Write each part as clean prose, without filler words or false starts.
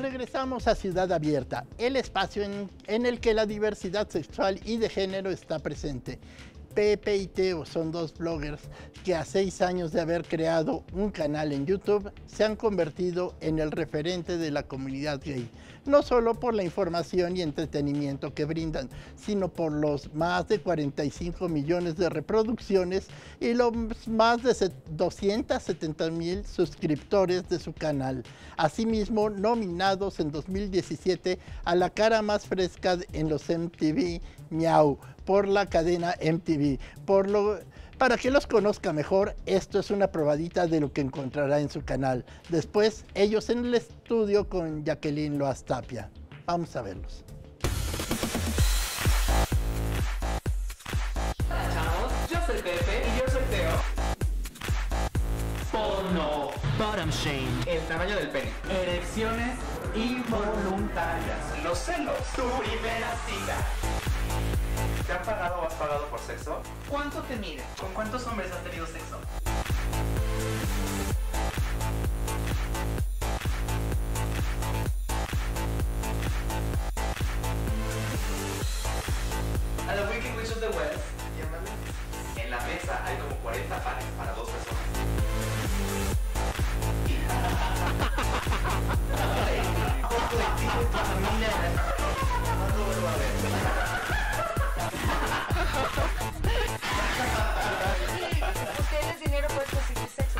regresamos a Ciudad Abierta, el espacio en el que la diversidad sexual y de género está presente. Pepe y Teo son dos bloggers que a 6 años de haber creado un canal en YouTube se han convertido en el referente de la comunidad gay, no solo por la información y entretenimiento que brindan, sino por los más de 45 millones de reproducciones y los más de 270,000 suscriptores de su canal. Asimismo, nominados en 2017 a la cara más fresca en los MTV Miau por la cadena MTV. Para que los conozca mejor, esto es una probadita de lo que encontrará en su canal. Después, ellos en el estudio con Jacqueline Loaz Tapia. Vamos a verlos. Hola chavos, yo soy Pepe y yo soy Teo. Porno, bottom shame, el tamaño del pene, erecciones involuntarias, los celos, tu primera cita. ¿Te han pagado o has pagado por sexo? ¿Cuánto te mide? ¿Con cuántos hombres has tenido sexo? A The Wicked Witch of the West, en la mesa hay como 40 panes para 2 personas. ¿Tienes dinero para conseguir sexo?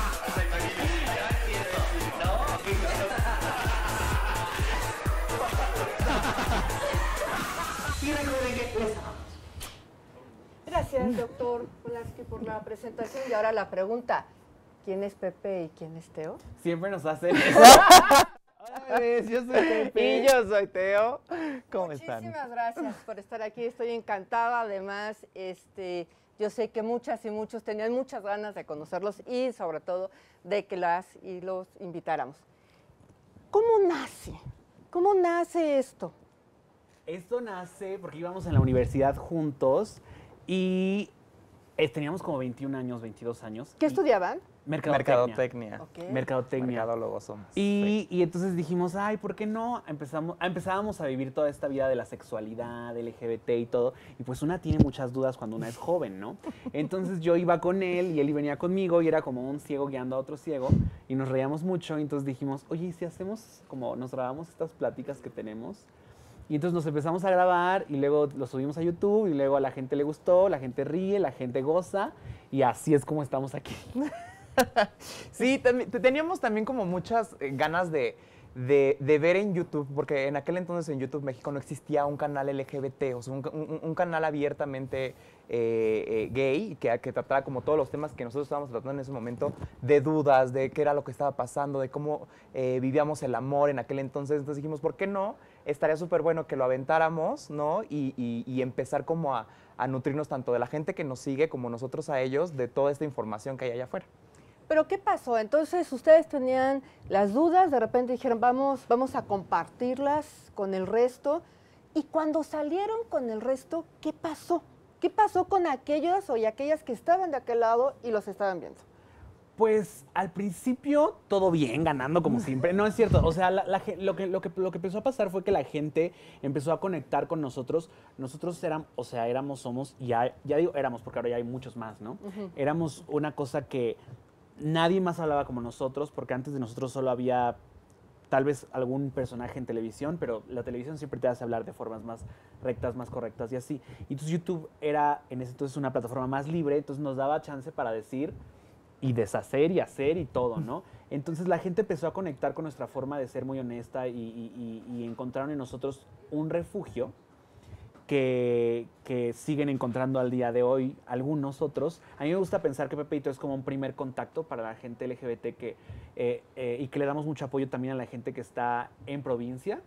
Gracias, doctor Polaski, por la presentación. Y ahora la pregunta, ¿quién es Pepe y quién es Teo? Siempre nos hacen eso. Hola, bebés, yo soy Pepe. Y yo soy Teo. ¿Cómo están? Muchísimas gracias por estar aquí. Estoy encantada. Además, yo sé que muchas y muchos tenían muchas ganas de conocerlos y sobre todo de que las y los invitáramos. ¿Cómo nace? ¿Cómo nace esto? Esto nace porque íbamos en la universidad juntos y teníamos como 21 años, 22 años. ¿Qué y estudiaban? Mercadotecnia. Ok. Mercadotecnia. Mercadólogos somos. Y entonces dijimos, ay, ¿por qué no? Empezábamos a vivir toda esta vida de la sexualidad, LGBT y todo. Y pues una tiene muchas dudas cuando una es joven, ¿no? Entonces yo iba con él y él venía conmigo y era como un ciego guiando a otro ciego. Y nos reíamos mucho. Y entonces dijimos, oye, ¿y si hacemos como nos grabamos estas pláticas que tenemos? Y entonces nos empezamos a grabar y luego lo subimos a YouTube y luego a la gente le gustó, la gente ríe, la gente goza. Y así es como estamos aquí. Sí, teníamos también como muchas ganas de ver en YouTube, porque en aquel entonces en YouTube México no existía un canal LGBT, o sea, un canal abiertamente gay que tratara como todos los temas que nosotros estábamos tratando en ese momento, de dudas, de qué era lo que estaba pasando, de cómo vivíamos el amor en aquel entonces. Entonces dijimos, ¿por qué no? Estaría súper bueno que lo aventáramos, ¿no? Y empezar como a nutrirnos tanto de la gente que nos sigue como nosotros a ellos, de toda esta información que hay allá afuera. ¿Pero qué pasó? Entonces, ustedes tenían las dudas, de repente dijeron, vamos a compartirlas con el resto. Y cuando salieron con el resto, ¿qué pasó? ¿Qué pasó con aquellos o aquellas que estaban de aquel lado y los estaban viendo? Pues al principio todo bien, ganando como siempre. No es cierto. O sea, lo que empezó a pasar fue que la gente empezó a conectar con nosotros. Nosotros somos, ya digo éramos porque ahora ya hay muchos más, ¿no? Éramos una cosa que nadie más hablaba como nosotros, porque antes de nosotros solo había tal vez algún personaje en televisión, pero la televisión siempre te hace hablar de formas más rectas, más correctas y así. Y entonces YouTube era en ese entonces una plataforma más libre, entonces nos daba chance para decir y deshacer y hacer y todo, ¿no? Entonces la gente empezó a conectar con nuestra forma de ser muy honesta y encontraron en nosotros un refugio que siguen encontrando al día de hoy algunos otros. A mí me gusta pensar que Pepe y Teo es como un primer contacto para la gente LGBT y que le damos mucho apoyo también a la gente que está en provincia.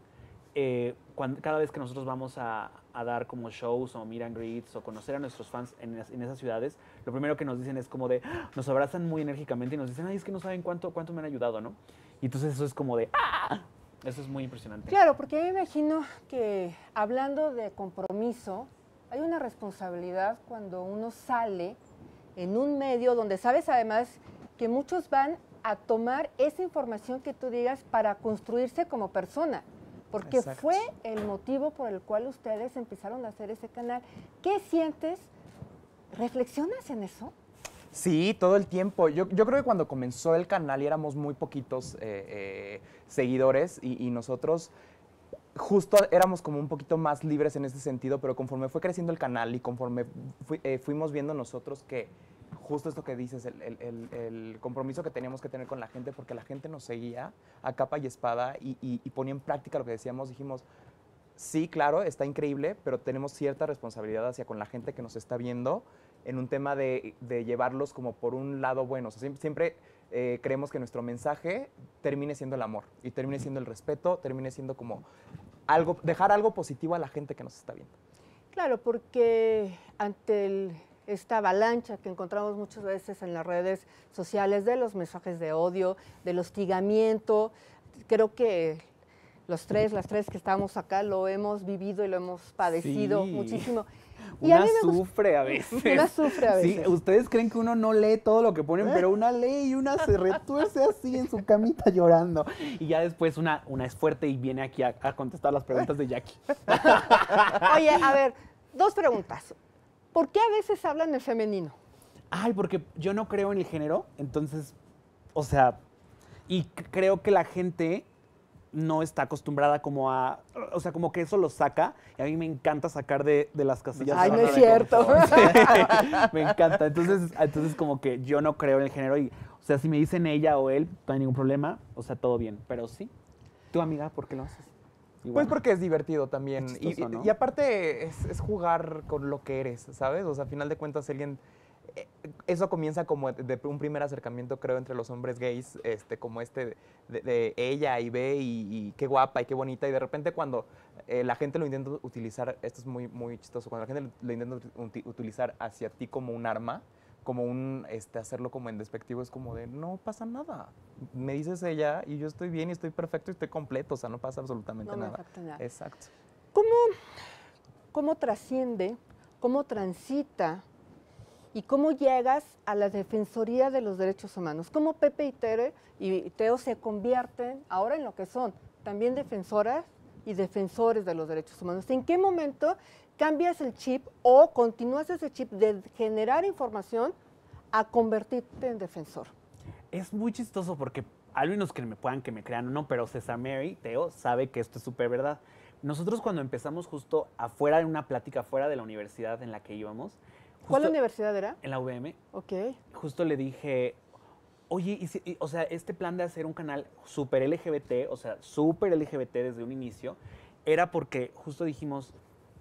Cada vez que nosotros vamos a dar como shows o meet and greets o conocer a nuestros fans en esas ciudades, lo primero que nos dicen es como de, nos abrazan muy enérgicamente y nos dicen, ay, es que no saben cuánto me han ayudado, ¿no? Y entonces eso es como de, ¡ah! Eso es muy impresionante. Claro, porque yo me imagino que hablando de compromiso, hay una responsabilidad cuando uno sale en un medio donde sabes además que muchos van a tomar esa información que tú digas para construirse como persona. Porque Exacto. fue el motivo por el cual ustedes empezaron a hacer ese canal. ¿Qué sientes? ¿Reflexionas en eso? Sí, todo el tiempo. Yo creo que cuando comenzó el canal y éramos muy poquitos seguidores y nosotros justo éramos como un poquito más libres en ese sentido, pero conforme fue creciendo el canal y conforme fuimos viendo nosotros que justo esto que dices, el compromiso que teníamos que tener con la gente, porque la gente nos seguía a capa y espada y ponía en práctica lo que decíamos, dijimos, sí, claro, está increíble, pero tenemos cierta responsabilidad hacia con la gente que nos está viendo en un tema de llevarlos como por un lado bueno. O sea, siempre creemos que nuestro mensaje termine siendo el amor y termine siendo el respeto, termine siendo como algo, dejar algo positivo a la gente que nos está viendo. Claro, porque ante esta avalancha que encontramos muchas veces en las redes sociales de los mensajes de odio, del hostigamiento, creo que las tres que estamos acá lo hemos vivido y lo hemos padecido Sí. muchísimo. Y a Una mí me gusta- sufre a veces. Una sufre a Sí, veces. ustedes creen que uno no lee todo lo que ponen, pero una lee y una se retuerce así en su camita llorando. Y ya después una es fuerte y viene aquí a contestar las preguntas de Jackie. Oye, a ver, 2 preguntas. ¿Por qué a veces hablan en femenino? Ay, porque yo no creo en el género, entonces, o sea, y creo que la gente no está acostumbrada como a, o sea, como que eso lo saca, y a mí me encanta sacar de las casillas. Ay, de no zona es de cierto. confort. Sí, me encanta, entonces como que yo no creo en el género y, o sea, si me dicen ella o él, no hay ningún problema, o sea, todo bien, pero sí. Tu amiga, ¿por qué lo haces? Igual. Pues porque es divertido también. Es chistoso, ¿no? Y aparte es jugar con lo que eres, ¿sabes? O sea, a final de cuentas alguien... Eso comienza como de un primer acercamiento, creo, entre los hombres gays, como de ella y ve y qué guapa y qué bonita. Y de repente cuando la gente lo intenta utilizar, esto es muy, muy chistoso, cuando la gente lo intenta utilizar hacia ti como un arma, como hacerlo como en despectivo, es como de, no pasa nada. Me dices ella y yo estoy bien y estoy perfecto y estoy completo, o sea, no pasa absolutamente No me nada. falta nada. Exacto. ¿Cómo trasciende, cómo transita y cómo llegas a la Defensoría de los Derechos Humanos? ¿Cómo Pepe y Teo se convierten ahora en lo que son? También defensoras y defensores de los derechos humanos. ¿En qué momento cambias el chip o continúas ese chip de generar información a convertirte en defensor? Es muy chistoso porque algunos que me crean o no, pero César Mary, Teo, sabe que esto es súper verdad. Nosotros cuando empezamos justo afuera, en una plática afuera de la universidad en la que íbamos. ¿Cuál justo universidad era? En la UVM. Ok. Justo le dije, oye, o sea, este plan de hacer un canal súper LGBT, o sea, súper LGBT desde un inicio, era porque justo dijimos,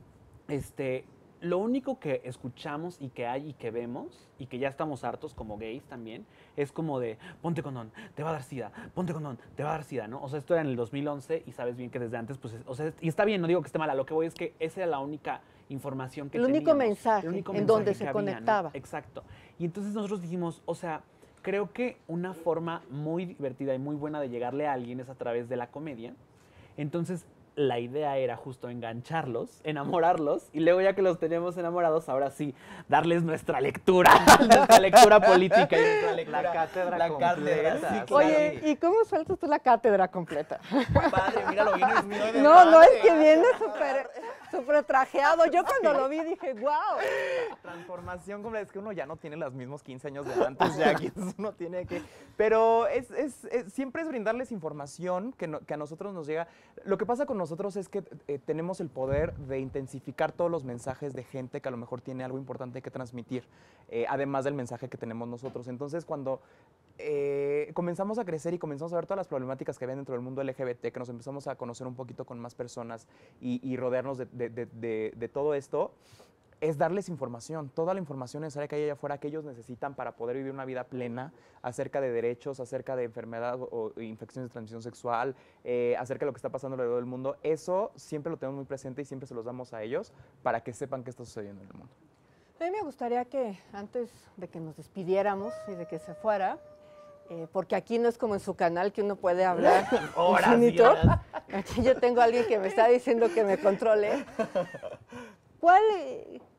lo único que escuchamos y que hay y que vemos, y que ya estamos hartos como gays también, es como de, ponte condón, te va a dar sida, ponte condón, te va a dar sida, ¿no? O sea, esto era en el 2011 y sabes bien que desde antes, pues, o sea, y está bien, no digo que esté mala, lo que voy es que esa era la única información que El único teníamos, mensaje en donde se que conectaba. ¿no? Exacto. Y entonces nosotros dijimos, o sea, creo que una forma muy divertida y muy buena de llegarle a alguien es a través de la comedia. Entonces, la idea era justo engancharlos, enamorarlos, y luego ya que los tenemos enamorados, ahora sí, darles nuestra lectura política y nuestra lectura, La cátedra la completa. sí, claro. Oye, ¿y cómo sueltas tú la cátedra completa? Padre, míralo, viene vestido de No, es madre. que viene súper trajeado. Yo cuando lo vi dije, wow. Transformación, como es que uno ya no tiene los mismos 15 años de antes, ya aquí uno tiene que... Pero siempre es brindarles información que a nosotros nos llega. Lo que pasa con nosotros es que tenemos el poder de intensificar todos los mensajes de gente que a lo mejor tiene algo importante que transmitir, además del mensaje que tenemos nosotros. Entonces, cuando comenzamos a crecer y comenzamos a ver todas las problemáticas que había dentro del mundo LGBT, que nos empezamos a conocer un poquito con más personas y rodearnos de todo esto, es darles información, toda la información necesaria que hay allá afuera que ellos necesitan para poder vivir una vida plena acerca de derechos, acerca de enfermedad o infecciones de transmisión sexual, acerca de lo que está pasando alrededor del mundo. Eso siempre lo tenemos muy presente y siempre se los damos a ellos para que sepan qué está sucediendo en el mundo. A mí me gustaría que antes de que nos despidiéramos y de que se fuera, porque aquí no es como en su canal que uno puede hablar Horas y infinito. horas. Aquí yo tengo a alguien que me está diciendo que me controle.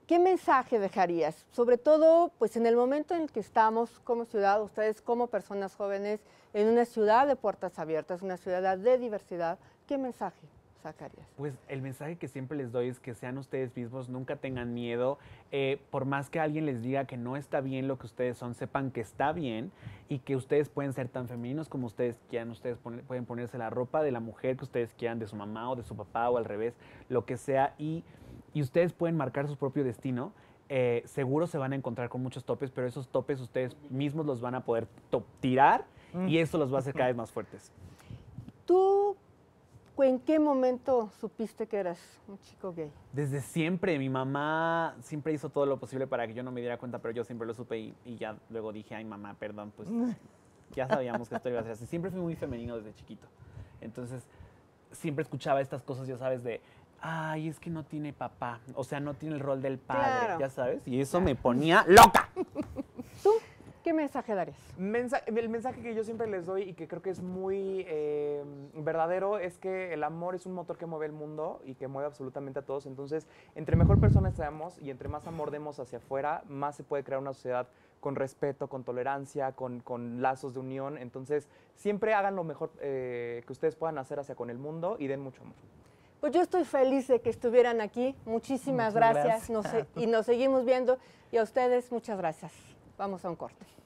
¿qué mensaje dejarías? Sobre todo, pues en el momento en el que estamos como ciudad, ustedes como personas jóvenes, en una ciudad de puertas abiertas, una ciudad de diversidad, ¿qué mensaje sacarías? Pues el mensaje que siempre les doy es que sean ustedes mismos, nunca tengan miedo. Por más que alguien les diga que no está bien lo que ustedes son, sepan que está bien y que ustedes pueden ser tan femeninos como ustedes quieran. Ustedes pueden ponerse la ropa de la mujer que ustedes quieran, de su mamá o de su papá o al revés, lo que sea. Y ustedes pueden marcar su propio destino. Seguro se van a encontrar con muchos topes, pero esos topes ustedes mismos los van a poder tirar y eso los va a hacer cada vez más fuertes. ¿Tú en qué momento supiste que eras un chico gay? Desde siempre, mi mamá siempre hizo todo lo posible para que yo no me diera cuenta, pero yo siempre lo supe y ya luego dije, ay mamá, perdón, pues ya sabíamos que esto iba a ser así. Siempre fui muy femenino desde chiquito. Entonces, siempre escuchaba estas cosas, ya sabes, de, ay, es que no tiene papá, o sea, no tiene el rol del padre, Claro. ya sabes, y eso me ponía loca. ¿Tú qué mensaje darías? El mensaje que yo siempre les doy y que creo que es muy verdadero es que el amor es un motor que mueve el mundo y que mueve absolutamente a todos. Entonces, entre mejor personas seamos y entre más amor demos hacia afuera, más se puede crear una sociedad con respeto, con tolerancia, con lazos de unión. Entonces, siempre hagan lo mejor que ustedes puedan hacer hacia con el mundo y den mucho amor. Pues yo estoy feliz de que estuvieran aquí. Muchísimas Muchas gracias. Y nos seguimos viendo. Y a ustedes, muchas gracias. Vamos a un corte.